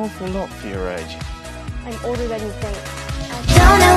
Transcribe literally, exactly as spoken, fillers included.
awful lot for your age. I'm older than you think. Don't know